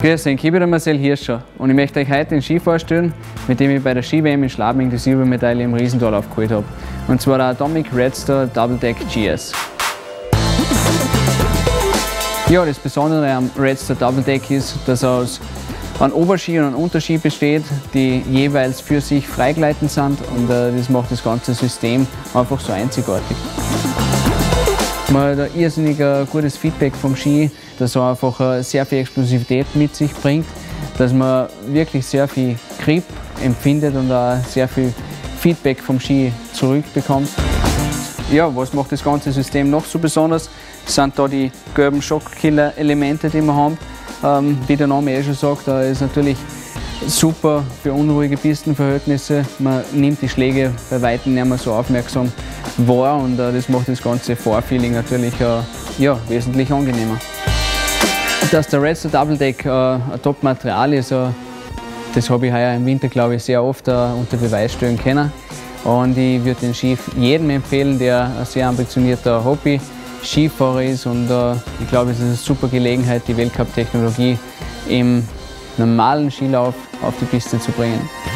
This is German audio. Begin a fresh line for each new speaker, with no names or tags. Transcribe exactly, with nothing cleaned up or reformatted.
Grüß euch, ich bin der Marcel Hirscher und ich möchte euch heute den Ski vorstellen, mit dem ich bei der Ski-W M in Schladming die Silbermedaille im Riesental aufgeholt habe. Und zwar der Atomic Redstar Double Deck G S. Ja, das Besondere am Redstar Double Deck ist, dass er aus einem Oberski und einem Unterski besteht, die jeweils für sich freigleitend sind, und äh, das macht das ganze System einfach so einzigartig. Man hat ein irrsinnig äh, gutes Feedback vom Ski, dass er einfach äh, sehr viel Explosivität mit sich bringt, dass man wirklich sehr viel Grip empfindet und auch sehr viel Feedback vom Ski zurückbekommt. Ja, was macht das ganze System noch so besonders? Das sind da die gelben Schockkiller-Elemente, die wir haben. Ähm, wie der Name eh schon sagt, da ist natürlich super für unruhige Pistenverhältnisse. Man nimmt die Schläge bei weitem nicht mehr so aufmerksam wahr, und äh, das macht das ganze Fahrfeeling natürlich äh, ja, wesentlich angenehmer. Dass der Redstar Double Deck äh, ein Top-Material ist, äh, das habe ich heuer im Winter, glaube ich, sehr oft äh, unter Beweis stellen können. Und ich würde den Ski jedem empfehlen, der ein sehr ambitionierter Hobby-Skifahrer ist, und äh, ich glaube, es ist eine super Gelegenheit, die Weltcup-Technologie im normalen Skilauf auf die Piste zu bringen.